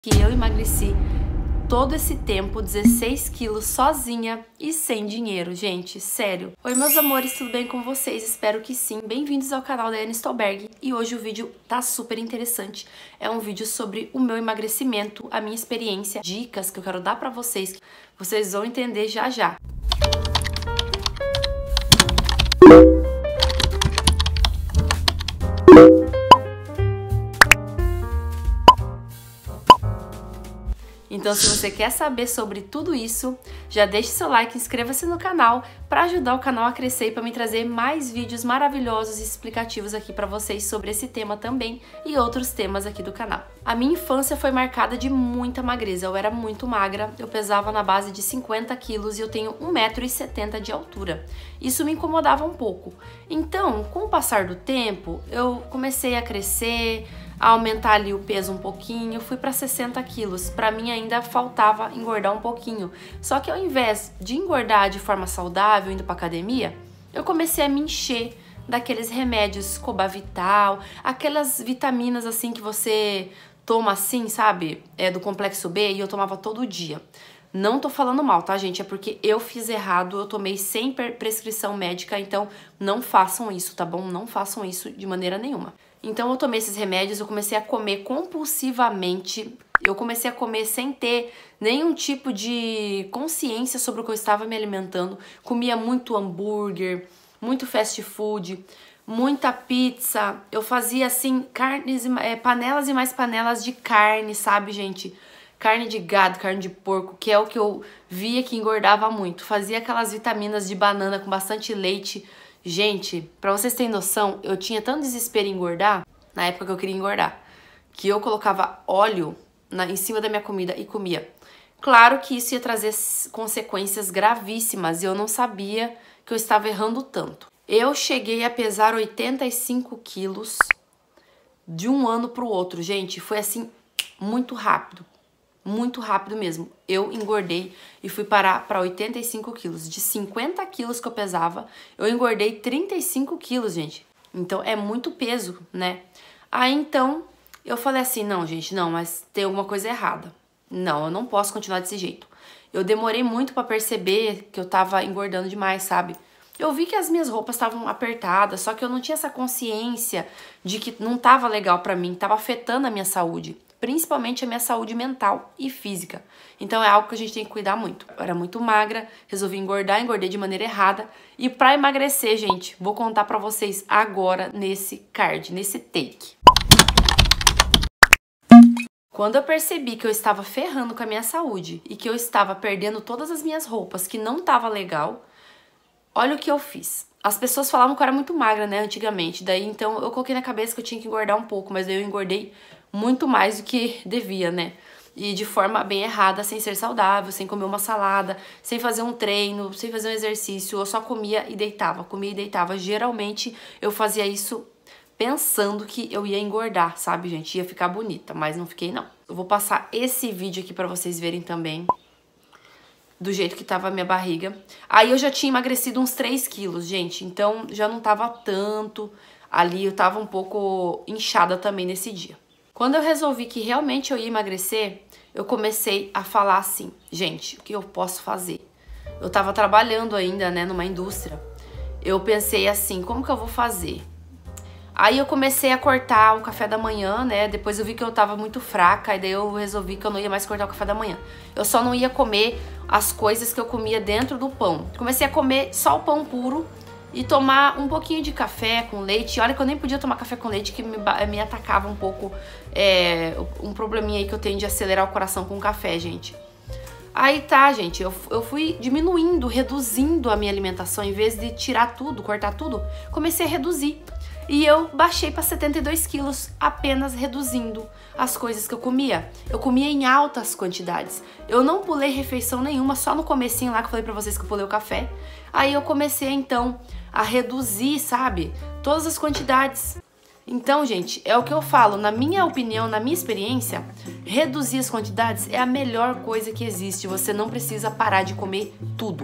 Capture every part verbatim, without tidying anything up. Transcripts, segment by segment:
que eu emagreci todo esse tempo, dezesseis quilos sozinha e sem dinheiro, gente, sério. Oi, meus amores, tudo bem com vocês? Espero que sim. Bem-vindos ao canal da Anne Stolberg e hoje o vídeo tá super interessante. É um vídeo sobre o meu emagrecimento, a minha experiência, dicas que eu quero dar pra vocês, que vocês vão entender já já. Então, se você quer saber sobre tudo isso, já deixe seu like, inscreva-se no canal para ajudar o canal a crescer e para me trazer mais vídeos maravilhosos e explicativos aqui para vocês sobre esse tema também e outros temas aqui do canal. A minha infância foi marcada de muita magreza, eu era muito magra, eu pesava na base de cinquenta quilos e eu tenho um metro e setenta de altura. Isso me incomodava um pouco. Então, com o passar do tempo, eu comecei a crescer, a aumentar ali o peso um pouquinho, fui para sessenta quilos. Para mim ainda faltava engordar um pouquinho. Só que ao invés de engordar de forma saudável, indo para academia, eu comecei a me encher daqueles remédios Cobavital, aquelas vitaminas assim que você toma assim, sabe? É do complexo B, e eu tomava todo dia. Não tô falando mal, tá, gente? É porque eu fiz errado, eu tomei sem prescrição médica, então não façam isso, tá bom? Não façam isso de maneira nenhuma. Então eu tomei esses remédios, eu comecei a comer compulsivamente, eu comecei a comer sem ter nenhum tipo de consciência sobre o que eu estava me alimentando. Comia muito hambúrguer, muito fast food, muita pizza. Eu fazia assim, carnes, é, panelas e mais panelas de carne, sabe, gente? Carne de gado, carne de porco, que é o que eu via que engordava muito. Fazia aquelas vitaminas de banana com bastante leite. Gente, pra vocês terem noção, eu tinha tanto desespero em engordar, na época que eu queria engordar, que eu colocava óleo na, em cima da minha comida e comia. Claro que isso ia trazer consequências gravíssimas e eu não sabia que eu estava errando tanto. Eu cheguei a pesar oitenta e cinco quilos de um ano pro outro, gente. Foi assim, muito rápido. Muito rápido mesmo. Eu engordei e fui parar para oitenta e cinco quilos. De cinquenta quilos que eu pesava, eu engordei trinta e cinco quilos, gente. Então é muito peso, né? Aí então eu falei assim, não, gente, não, mas tem alguma coisa errada. Não, eu não posso continuar desse jeito. Eu demorei muito para perceber que eu tava engordando demais, sabe? Eu vi que as minhas roupas estavam apertadas, só que eu não tinha essa consciência de que não tava legal para mim, tava afetando a minha saúde. Principalmente a minha saúde mental e física. Então é algo que a gente tem que cuidar muito. Eu era muito magra, resolvi engordar, engordei de maneira errada. E pra emagrecer, gente, vou contar pra vocês agora nesse card, nesse take. Quando eu percebi que eu estava ferrando com a minha saúde e que eu estava perdendo todas as minhas roupas, que não tava legal, olha o que eu fiz. As pessoas falavam que eu era muito magra, né, antigamente. Daí, então, eu coloquei na cabeça que eu tinha que engordar um pouco, mas daí eu engordei muito mais do que devia, né? E de forma bem errada, sem ser saudável, sem comer uma salada, sem fazer um treino, sem fazer um exercício. Eu só comia e deitava, comia e deitava. Geralmente, eu fazia isso pensando que eu ia engordar, sabe, gente? Ia ficar bonita, mas não fiquei, não. Eu vou passar esse vídeo aqui pra vocês verem também, do jeito que tava a minha barriga. Aí eu já tinha emagrecido uns três quilos, gente. Então já não tava tanto. Ali eu tava um pouco inchada também nesse dia. Quando eu resolvi que realmente eu ia emagrecer, eu comecei a falar assim, gente, o que eu posso fazer? Eu tava trabalhando ainda, né, numa indústria. Eu pensei assim, como que eu vou fazer? Aí eu comecei a cortar o café da manhã, né? Depois eu vi que eu tava muito fraca, e daí eu resolvi que eu não ia mais cortar o café da manhã. Eu só não ia comer as coisas que eu comia dentro do pão. Comecei a comer só o pão puro e tomar um pouquinho de café com leite. Olha que eu nem podia tomar café com leite, que me, me atacava um pouco, é, um probleminha aí que eu tenho de acelerar o coração com café, gente. Aí tá, gente, eu, eu fui diminuindo, reduzindo a minha alimentação. Em vez de tirar tudo, cortar tudo, comecei a reduzir. E eu baixei para setenta e dois quilos, apenas reduzindo as coisas que eu comia. Eu comia em altas quantidades. Eu não pulei refeição nenhuma, só no comecinho lá que eu falei pra vocês que eu pulei o café. Aí eu comecei, então, a reduzir, sabe, todas as quantidades. Então, gente, é o que eu falo, na minha opinião, na minha experiência, reduzir as quantidades é a melhor coisa que existe. Você não precisa parar de comer tudo.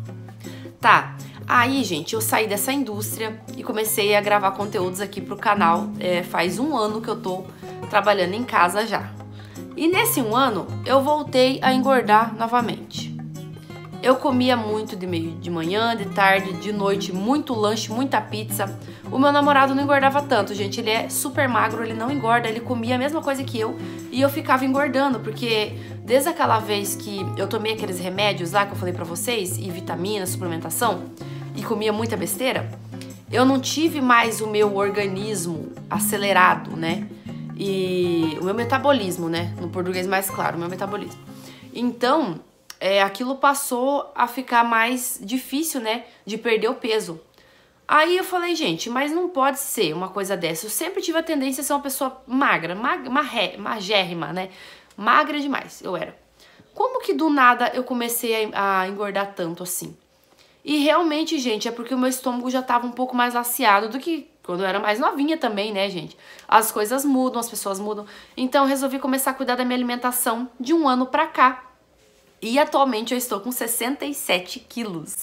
Tá, aí, gente, eu saí dessa indústria e comecei a gravar conteúdos aqui pro canal. É, faz um ano que eu tô trabalhando em casa já. E nesse um ano, eu voltei a engordar novamente. Eu comia muito de meio de manhã, de tarde, de noite, muito lanche, muita pizza. O meu namorado não engordava tanto, gente. Ele é super magro, ele não engorda, ele comia a mesma coisa que eu. E eu ficava engordando, porque desde aquela vez que eu tomei aqueles remédios lá que eu falei pra vocês, e vitamina, suplementação, e comia muita besteira, eu não tive mais o meu organismo acelerado, né? E o meu metabolismo, né? No português mais claro, o meu metabolismo. Então, é, aquilo passou a ficar mais difícil, né? De perder o peso. Aí eu falei, gente, mas não pode ser uma coisa dessa. Eu sempre tive a tendência a ser uma pessoa magra, mag, marré, magérrima, né? Magra demais, eu era. Como que do nada eu comecei a, a engordar tanto assim? E realmente, gente, é porque o meu estômago já tava um pouco mais laceado do que quando eu era mais novinha também, né, gente? As coisas mudam, as pessoas mudam. Então eu resolvi começar a cuidar da minha alimentação de um ano pra cá. E atualmente eu estou com sessenta e sete quilos.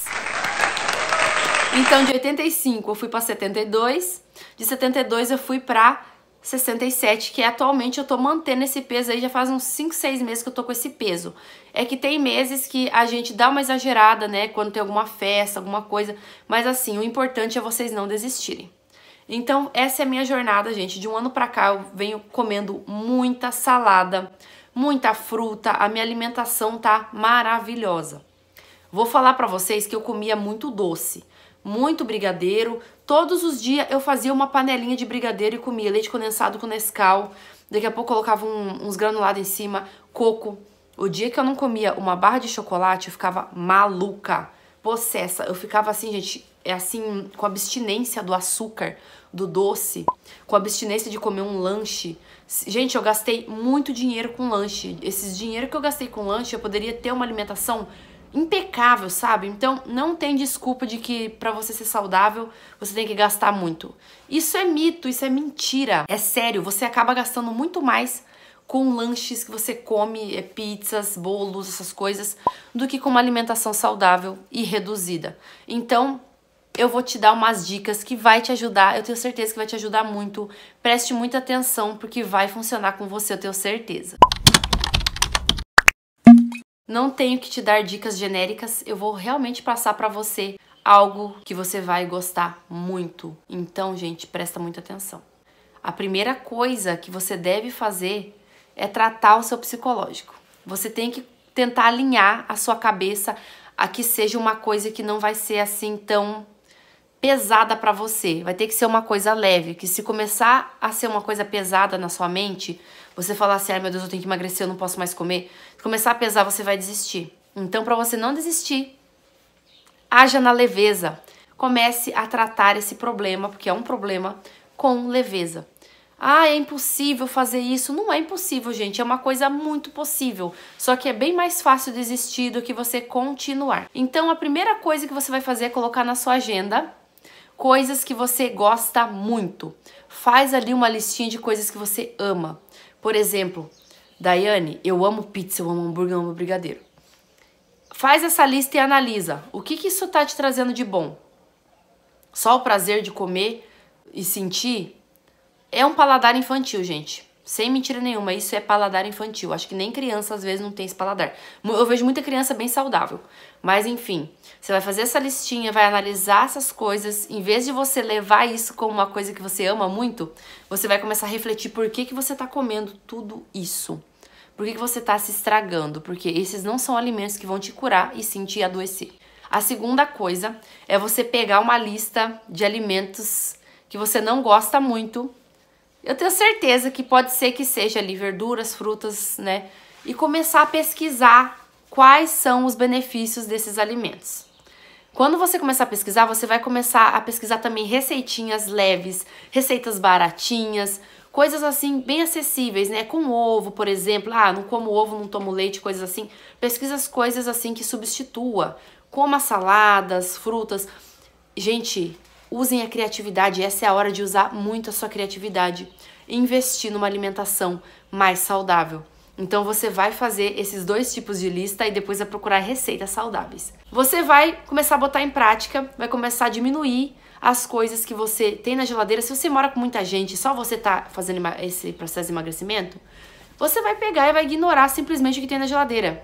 Então de oitenta e cinco eu fui pra setenta e dois, de setenta e dois eu fui pra sessenta e sete, que atualmente eu tô mantendo esse peso aí, já faz uns cinco, seis meses que eu tô com esse peso. É que tem meses que a gente dá uma exagerada, né, quando tem alguma festa, alguma coisa, mas assim, o importante é vocês não desistirem. Então essa é a minha jornada, gente, de um ano pra cá eu venho comendo muita salada, muita fruta, a minha alimentação tá maravilhosa. Vou falar pra vocês que eu comia muito doce, muito brigadeiro. Todos os dias eu fazia uma panelinha de brigadeiro e comia leite condensado com Nescau. Daqui a pouco colocava um, uns granulados em cima, coco. O dia que eu não comia uma barra de chocolate, eu ficava maluca, possessa. Eu ficava assim, gente, é assim, com abstinência do açúcar, do doce, com abstinência de comer um lanche. Gente, eu gastei muito dinheiro com lanche. Esses dinheiro que eu gastei com lanche, eu poderia ter uma alimentação impecável, sabe? Então não tem desculpa de que pra você ser saudável você tem que gastar muito. Isso é mito, isso é mentira. É sério, você acaba gastando muito mais com lanches que você come, é, pizzas, bolos, essas coisas, do que com uma alimentação saudável e reduzida. Então eu vou te dar umas dicas que vai te ajudar, eu tenho certeza que vai te ajudar muito. Preste muita atenção porque vai funcionar com você, eu tenho certeza. Não tenho que te dar dicas genéricas, eu vou realmente passar pra você algo que você vai gostar muito. Então, gente, presta muita atenção. A primeira coisa que você deve fazer é tratar o seu psicológico. Você tem que tentar alinhar a sua cabeça a que seja uma coisa que não vai ser assim tão pesada pra você. Vai ter que ser uma coisa leve, que se começar a ser uma coisa pesada na sua mente, você falar assim, ai meu Deus, eu tenho que emagrecer, eu não posso mais comer. Se começar a pesar, você vai desistir. Então, pra você não desistir, haja na leveza. Comece a tratar esse problema, porque é um problema, com leveza. Ah, é impossível fazer isso. Não é impossível, gente. É uma coisa muito possível. Só que é bem mais fácil desistir do que você continuar. Então, a primeira coisa que você vai fazer é colocar na sua agenda coisas que você gosta muito. Faz ali uma listinha de coisas que você ama. Por exemplo, Daiane, eu amo pizza, eu amo hambúrguer, eu amo brigadeiro. Faz essa lista e analisa. O que que isso tá te trazendo de bom? Só o prazer de comer e sentir? É um paladar infantil, gente. Sem mentira nenhuma, isso é paladar infantil. Acho que nem criança às vezes não tem esse paladar. Eu vejo muita criança bem saudável. Mas enfim, você vai fazer essa listinha, vai analisar essas coisas. Em vez de você levar isso como uma coisa que você ama muito, você vai começar a refletir por que que você tá comendo tudo isso. Por que que você tá se estragando? Porque esses não são alimentos que vão te curar e sim te adoecer. A segunda coisa é você pegar uma lista de alimentos que você não gosta muito. Eu tenho certeza que pode ser que seja ali verduras, frutas, né? E começar a pesquisar quais são os benefícios desses alimentos. Quando você começar a pesquisar, você vai começar a pesquisar também receitinhas leves, receitas baratinhas, coisas assim bem acessíveis, né? Com ovo, por exemplo. Ah, não como ovo, não tomo leite, coisas assim. Pesquisa as coisas assim que substitua. Coma saladas, frutas. Gente, usem a criatividade, essa é a hora de usar muito a sua criatividade e investir numa alimentação mais saudável. Então você vai fazer esses dois tipos de lista e depois vai procurar receitas saudáveis. Você vai começar a botar em prática, vai começar a diminuir as coisas que você tem na geladeira. Se você mora com muita gente, só você tá fazendo esse processo de emagrecimento, você vai pegar e vai ignorar simplesmente o que tem na geladeira.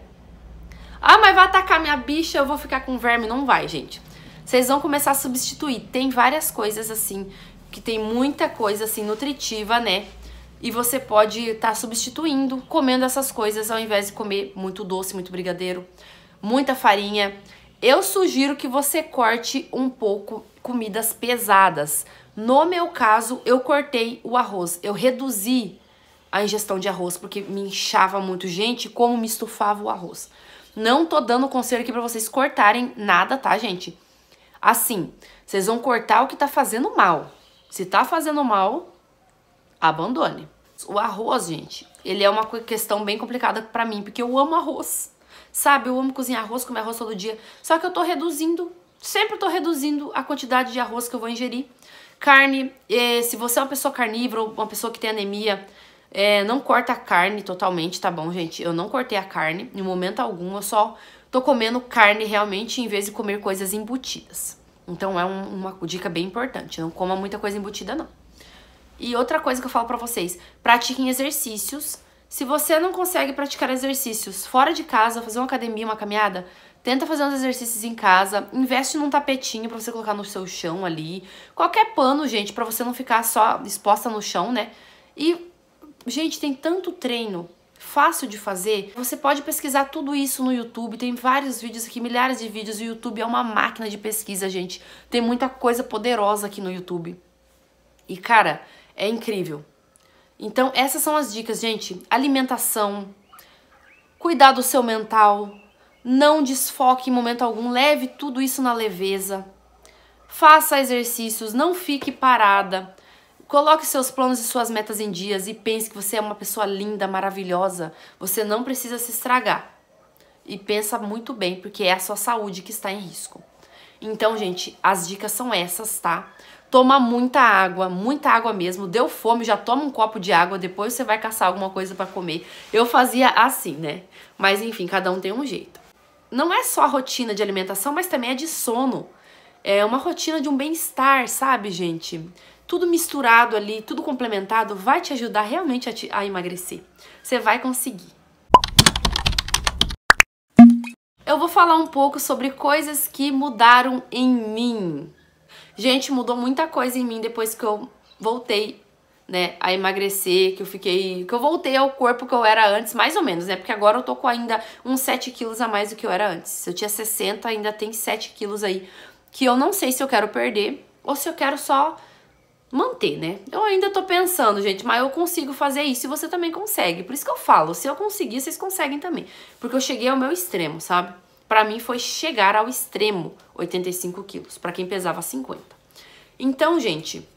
Ah, mas vai atacar minha bicha, eu vou ficar com verme. Não vai, gente. Vocês vão começar a substituir. Tem várias coisas assim, que tem muita coisa assim nutritiva, né? E você pode estar tá substituindo, comendo essas coisas ao invés de comer muito doce, muito brigadeiro, muita farinha. Eu sugiro que você corte um pouco comidas pesadas. No meu caso, eu cortei o arroz. Eu reduzi a ingestão de arroz porque me inchava muito. Gente, como me estufava o arroz. Não tô dando conselho aqui pra vocês cortarem nada, tá, gente? Assim, vocês vão cortar o que tá fazendo mal. Se tá fazendo mal, abandone. O arroz, gente, ele é uma questão bem complicada pra mim, porque eu amo arroz. Sabe, eu amo cozinhar arroz, comer arroz todo dia. Só que eu tô reduzindo, sempre tô reduzindo a quantidade de arroz que eu vou ingerir. Carne, eh, se você é uma pessoa carnívora ou uma pessoa que tem anemia, eh, não corta a carne totalmente, tá bom, gente? Eu não cortei a carne em momento algum, eu só tô comendo carne realmente em vez de comer coisas embutidas. Então é um, uma dica bem importante, não coma muita coisa embutida, não. E outra coisa que eu falo pra vocês, pratiquem exercícios. Se você não consegue praticar exercícios fora de casa, fazer uma academia, uma caminhada, tenta fazer uns exercícios em casa, investe num tapetinho pra você colocar no seu chão ali, qualquer pano, gente, pra você não ficar só exposta no chão, né? E, gente, tem tanto treino fácil de fazer, você pode pesquisar tudo isso no YouTube, tem vários vídeos aqui, milhares de vídeos, o YouTube é uma máquina de pesquisa, gente, tem muita coisa poderosa aqui no YouTube. E, cara, é incrível. Então, essas são as dicas, gente. Alimentação, cuidar do seu mental, não desfoque em momento algum, leve tudo isso na leveza, faça exercícios, não fique parada, coloque seus planos e suas metas em dias e pense que você é uma pessoa linda, maravilhosa, você não precisa se estragar. E pensa muito bem, porque é a sua saúde que está em risco. Então, gente, as dicas são essas, tá? Toma muita água, muita água mesmo. Deu fome, já toma um copo de água, depois você vai caçar alguma coisa pra comer. Eu fazia assim, né? Mas enfim, cada um tem um jeito. Não é só a rotina de alimentação, mas também é de sono. É uma rotina de um bem-estar, sabe, gente? Tudo misturado ali, tudo complementado, vai te ajudar realmente a, te, a emagrecer. Você vai conseguir. Eu vou falar um pouco sobre coisas que mudaram em mim. Gente, mudou muita coisa em mim depois que eu voltei, né, a emagrecer, que eu fiquei, que eu voltei ao corpo que eu era antes, mais ou menos, né, porque agora eu tô com ainda uns sete quilos a mais do que eu era antes. Se eu tinha sessenta, ainda tem sete quilos aí, que eu não sei se eu quero perder ou se eu quero só manter, né. Eu ainda tô pensando, gente, mas eu consigo fazer isso e você também consegue. Por isso que eu falo, se eu conseguir, vocês conseguem também. Porque eu cheguei ao meu extremo, sabe? Pra mim foi chegar ao extremo, oitenta e cinco quilos, pra quem pesava cinquenta. Então, gente,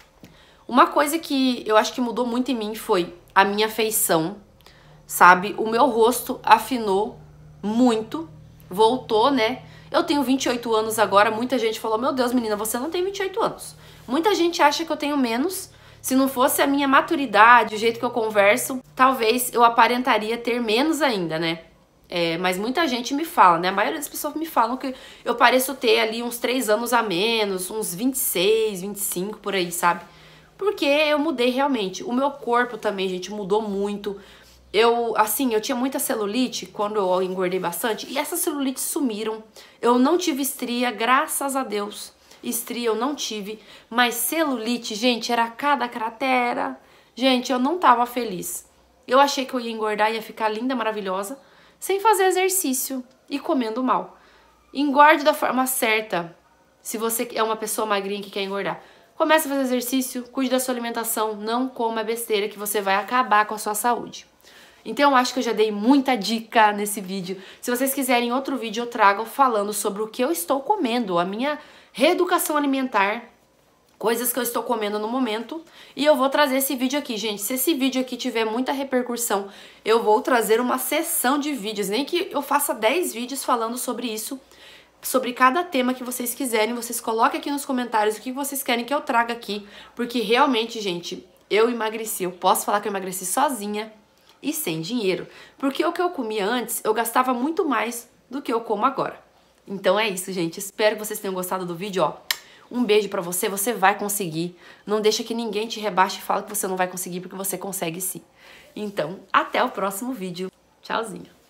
uma coisa que eu acho que mudou muito em mim foi a minha feição, sabe? O meu rosto afinou muito, voltou, né? Eu tenho vinte e oito anos agora, muita gente falou, meu Deus, menina, você não tem vinte e oito anos. Muita gente acha que eu tenho menos. Se não fosse a minha maturidade, o jeito que eu converso, talvez eu aparentaria ter menos ainda, né? É, mas muita gente me fala, né? A maioria das pessoas me falam que eu pareço ter ali uns três anos a menos, uns vinte e seis, vinte e cinco, por aí, sabe? Porque eu mudei realmente. O meu corpo também, gente, mudou muito. Eu, assim, eu tinha muita celulite quando eu engordei bastante e essas celulites sumiram. Eu não tive estria, graças a Deus. Estria eu não tive, mas celulite, gente, era cada cratera. Gente, eu não tava feliz. Eu achei que eu ia engordar, ia ficar linda, maravilhosa, sem fazer exercício e comendo mal. Engorde da forma certa, se você é uma pessoa magrinha que quer engordar. Comece a fazer exercício, cuide da sua alimentação, não coma besteira que você vai acabar com a sua saúde. Então eu acho que eu já dei muita dica nesse vídeo. Se vocês quiserem outro vídeo eu trago falando sobre o que eu estou comendo, a minha reeducação alimentar, coisas que eu estou comendo no momento, e eu vou trazer esse vídeo aqui, gente. Se esse vídeo aqui tiver muita repercussão, eu vou trazer uma sessão de vídeos, nem que eu faça dez vídeos falando sobre isso, sobre cada tema que vocês quiserem, vocês coloquem aqui nos comentários o que vocês querem que eu traga aqui, porque realmente, gente, eu emagreci, eu posso falar que eu emagreci sozinha e sem dinheiro, porque o que eu comia antes, eu gastava muito mais do que eu como agora. Então é isso, gente, espero que vocês tenham gostado do vídeo, ó. Um beijo pra você, você vai conseguir. Não deixa que ninguém te rebaixe e fale que você não vai conseguir, porque você consegue sim. Então, até o próximo vídeo. Tchauzinho!